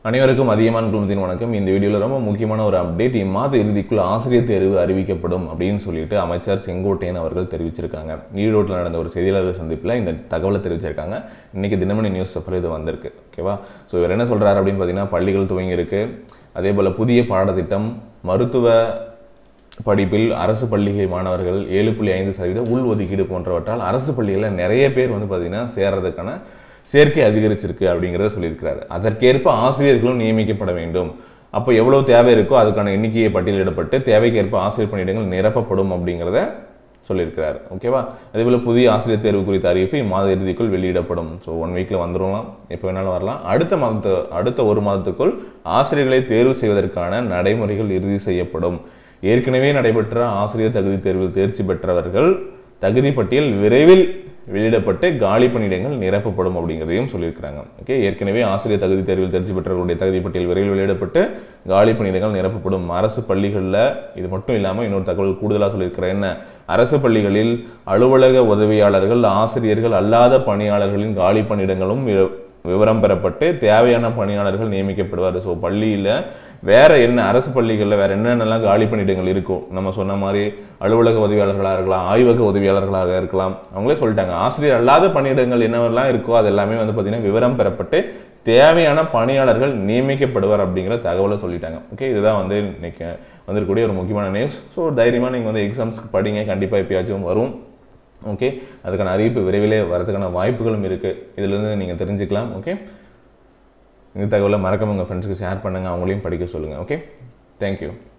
அனைவருக்கும் அதியமான் குழுமத்தின் வணக்கம். இந்த வீடியோவில் ரொம்ப முக்கியமான ஒரு அப்டேட். இம்மாத இறுதிக்குள் ஆசிரியர் தேர்வு அறிவிக்கப்படும் அப்படின்னு சொல்லிட்டு அமைச்சர் செங்கோட்டையன் அவர்கள் தெரிவிச்சிருக்காங்க. ஈரோட்டில் நடந்த ஒரு செய்தியாளர் சந்திப்பில் இந்த தகவலை தெரிவிச்சிருக்காங்க. இன்றைக்கி தினமணி நியூஸ் பேப்பர் இது வந்திருக்கு. ஓகேவா? ஸோ இவர் என்ன சொல்கிறார் அப்படின்னு பார்த்தீங்கன்னா, பள்ளிகள் துவங்கியிருக்கு. அதே போல் புதிய பாடத்திட்டம், மருத்துவ படிப்பில் அரசு பள்ளிகை மாணவர்கள் 7.5% உள்ஒதுக்கீடு போன்றவற்றால் அரசு பள்ளிகளில் நிறைய பேர் பார்த்திங்கன்னா சேர்றதுக்கான சேர்க்கை அதிகரிச்சிருக்கு அப்படிங்கிறத சொல்லியிருக்கிறாரு. அதற்கேற்ப ஆசிரியர்களும் நியமிக்கப்பட வேண்டும். அப்போ எவ்வளோ தேவை இருக்கோ அதுக்கான எண்ணிக்கையை பட்டியலிடப்பட்டு தேவைக்கேற்ப ஆசிரியர் பணியிடங்கள் நிரப்பப்படும் அப்படிங்கிறத சொல்லியிருக்கிறார். ஓகேவா? அதேபோல் புதிய ஆசிரியர் தேர்வு குறித்த அறிவிப்பு இம்மாத இறுதிக்குள் வெளியிடப்படும். ஸோ 1 வீக்கில் வந்துடலாம், எப்போ வேணாலும் வரலாம். அடுத்த ஒரு மாதத்துக்குள் ஆசிரியர்களை தேர்வு செய்வதற்கான நடைமுறைகள் இறுதி செய்யப்படும். ஏற்கனவே நடைபெற்ற ஆசிரியர் தகுதி தேர்வில் தேர்ச்சி பெற்றவர்கள் தகுதி பட்டியல் விரைவில் வெளியிடப்பட்டு காலி பணியிடங்கள் நிரப்பப்படும் அப்படிங்கிறதையும் சொல்லியிருக்கிறாங்க. ஓகே, ஏற்கனவே ஆசிரியர் தகுதி தேர்வில் தேர்ச்சி பெற்றவர்களுடைய தகுதி பட்டியல் விரைவில் வெளியிடப்பட்டு காலி பணியிடங்கள் நிரப்பப்படும். அரசு பள்ளிகளில் இது மட்டும் இல்லாமல் இன்னொரு தகவல் கூடுதலாக சொல்லியிருக்கிறேன். என்ன? அரசு பள்ளிகளில் அலுவலக உதவியாளர்கள், ஆசிரியர்கள் அல்லாத பணியாளர்களின் காலி பணியிடங்களும் விவரம் பெறப்பட்டு தேவையான பணியாளர்கள் நியமிக்கப்படுவார். ஸோ பள்ளியில் வேறு என்ன, அரசு பள்ளிகளில் வேறு என்னென்னலாம் காலி பணியிடங்கள் இருக்கும், நம்ம சொன்ன மாதிரி அலுவலக உதவியாளர்களாக இருக்கலாம், ஆய்வக உதவியாளர்களாக இருக்கலாம். அவங்களே சொல்லிட்டாங்க, ஆசிரியர் அல்லாத பணியிடங்கள் என்னவெல்லாம் இருக்கோ அது எல்லாமே பார்த்திங்கன்னா விவரம் பெறப்பட்டு தேவையான பணியாளர்கள் நியமிக்கப்படுவார் அப்படிங்கிற தகவலை சொல்லிட்டாங்க. ஓகே, இதுதான் இன்னைக்கு வந்திருக்கக்கூடிய ஒரு முக்கியமான நியூஸ். ஸோ தைரியமாக நீங்கள் எக்ஸாம்ஸ்க்கு படிங்க, கண்டிப்பாக எப்பயாச்சும் வரும். ஓகே, அதுக்கான அறிவிப்பு விரைவிலே வரதுக்கான வாய்ப்புகளும் இருக்குது. இதிலிருந்து நீங்கள் தெரிஞ்சுக்கலாம். ஓகே, இந்த தகவலை மறக்காம உங்கள் ஃப்ரெண்ட்ஸுக்கு ஷேர் பண்ணுங்கள், அவங்களையும் படிக்க சொல்லுங்கள். Okay, thank you.